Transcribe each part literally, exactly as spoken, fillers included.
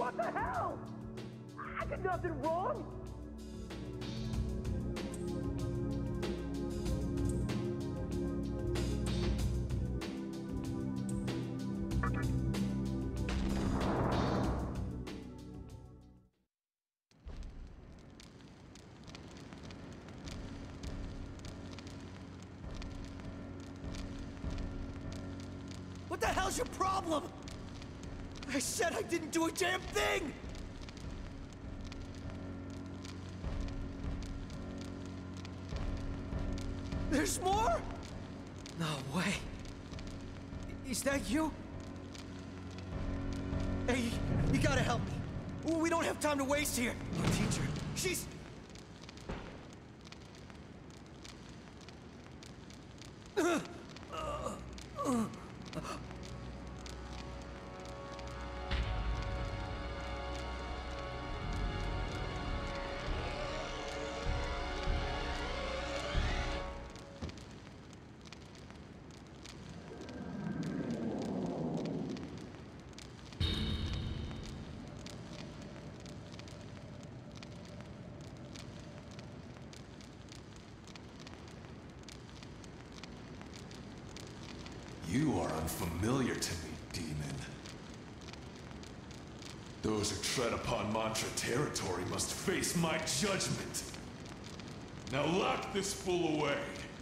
What the hell? I did nothing wrong! What the hell's your problem? I said I didn't do a damn thing! There's more? No way. Is that you? Hey, you gotta help me. We don't have time to waste here. Your teacher, she's... You are unfamiliar to me, demon. Those who tread upon mantra territory must face my judgment. Now lock this fool away.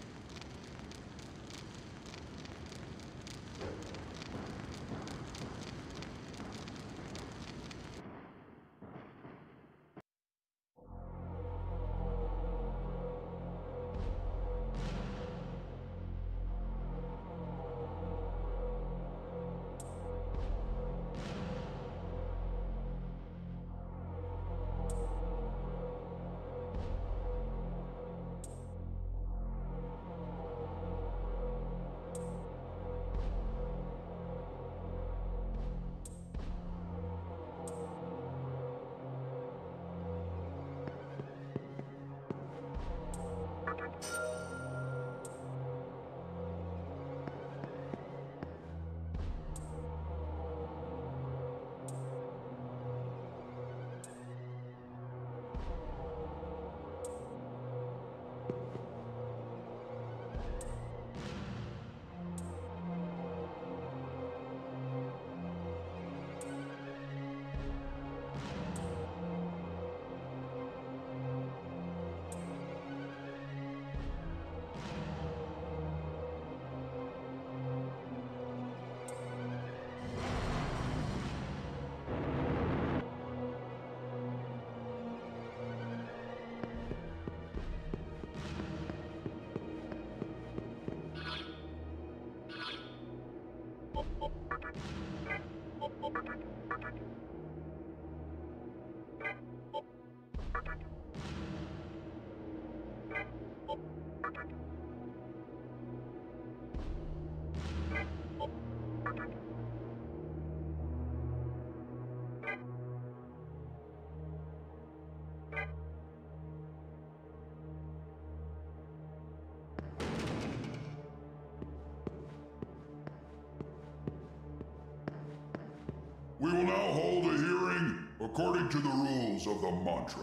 We will now hold a hearing according to the rules of the mantra.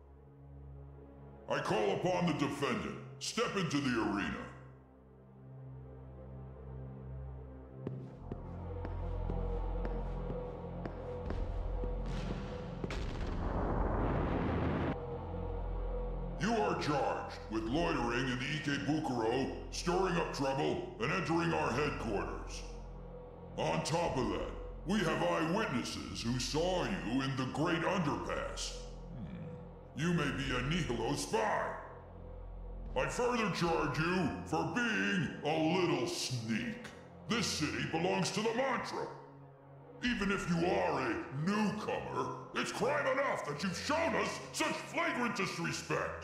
I call upon the defendant. Step into the arena. You are charged with loitering in the Ikebukuro, stirring up trouble, and entering our headquarters. On top of that, we have eyewitnesses who saw you in the Great Underpass. Hmm. You may be a Nihilo spy. I further charge you for being a little sneak. This city belongs to the mantra. Even if you are a newcomer, it's crime enough that you've shown us such flagrant disrespect.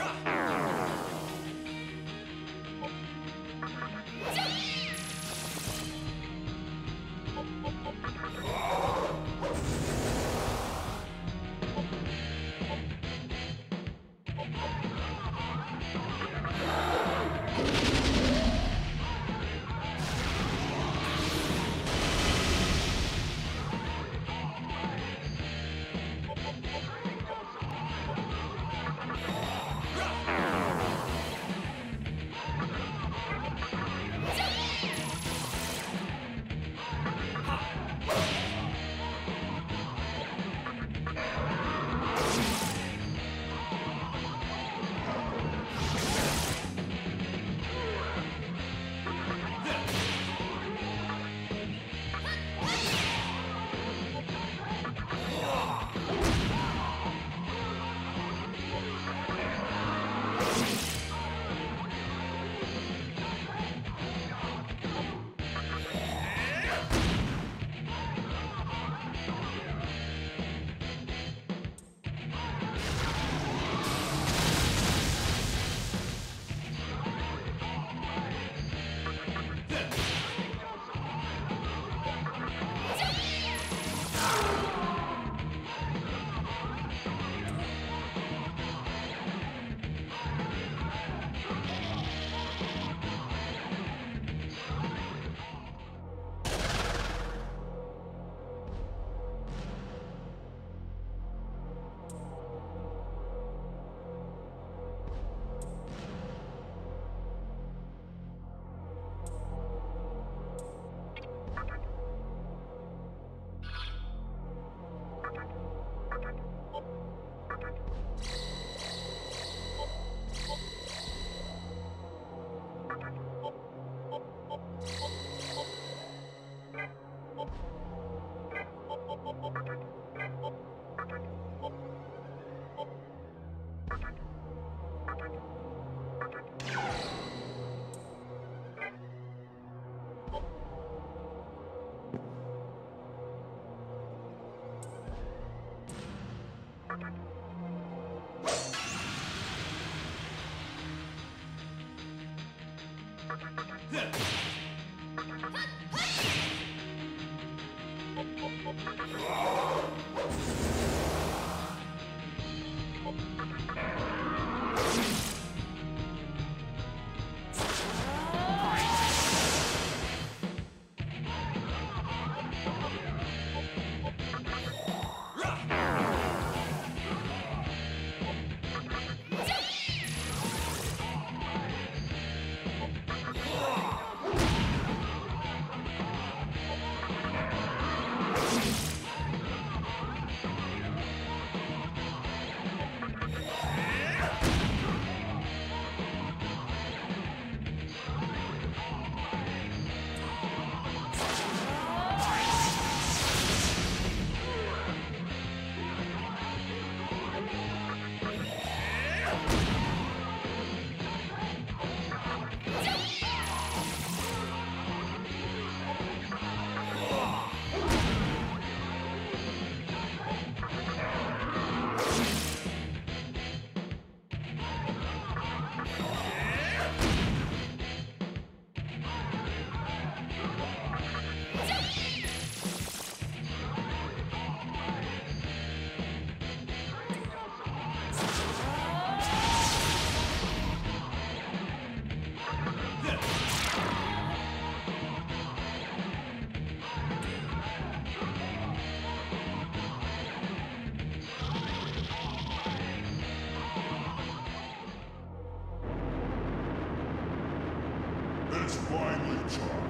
It's finally time.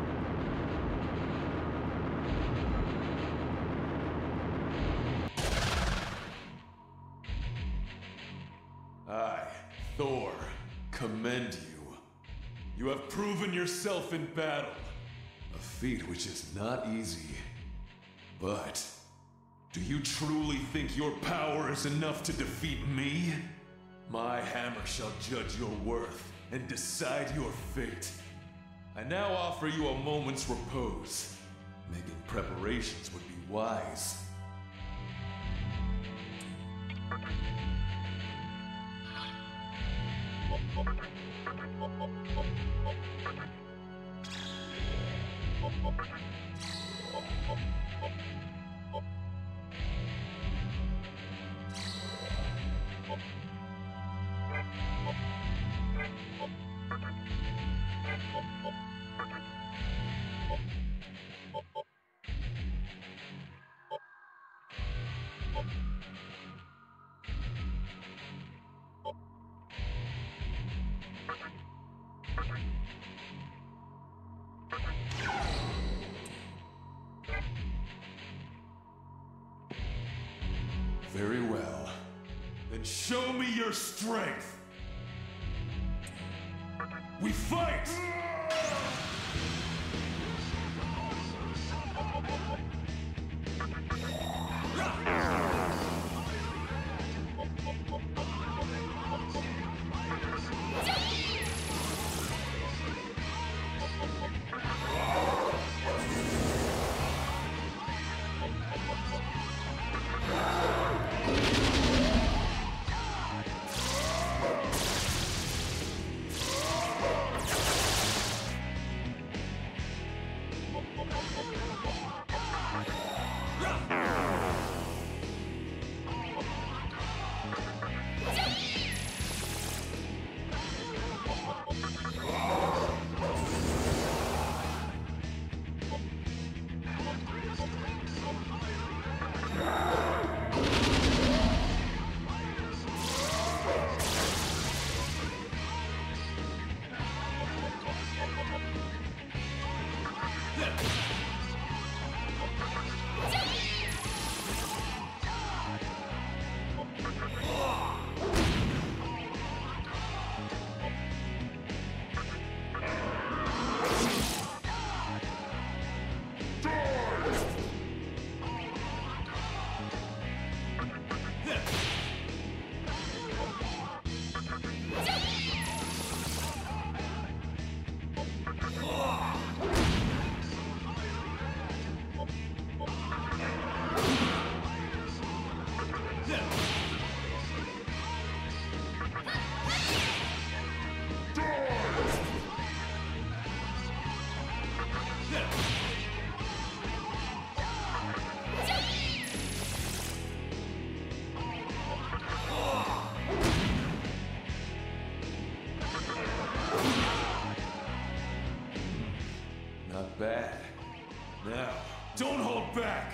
I, Thor, commend you. You have proven yourself in battle. A feat which is not easy. But, do you truly think your power is enough to defeat me? My hammer shall judge your worth and decide your fate. I now offer you a moment's repose. Making preparations would be wise. Very well. Then show me your strength. We fight! Not bad. Now, don't hold back!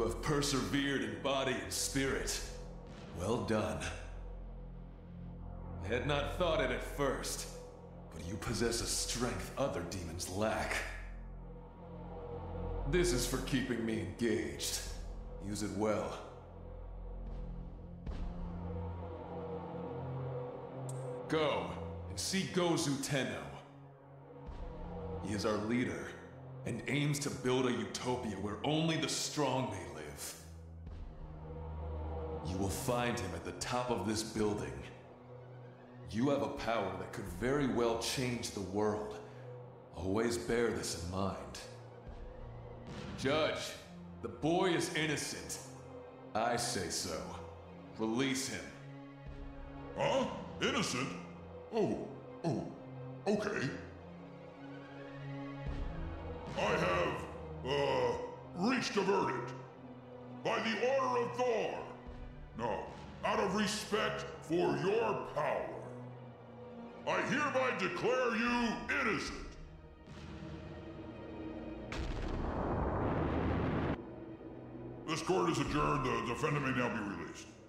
You have persevered in body and spirit. Well done. I had not thought it at first, but you possess a strength other demons lack. This is for keeping me engaged. Use it well. Go and see Gozu Tenno. He is our leader and aims to build a utopia where only the strong may live. You will find him at the top of this building. You have a power that could very well change the world. Always bear this in mind. Judge, the boy is innocent. I say so. Release him. Huh? Innocent? Oh, oh, okay. I have, uh, reached a verdict. By the order of Thor. No, out of respect for your power. I hereby declare you innocent. This court is adjourned. The defendant may now be released.